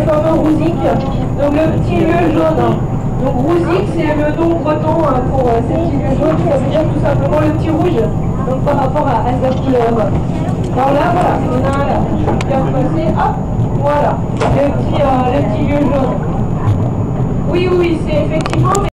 fameux rousiques, donc le petit lieu jaune. Donc rousique, c'est le nom breton pour ces petits lieux jaunes, ça veut dire tout simplement le petit rouge, donc par rapport à sa couleur. Alors là, voilà, on a un là, je vais bien passer, hop, voilà, le petit lieu jaune. Oui, oui, c'est effectivement...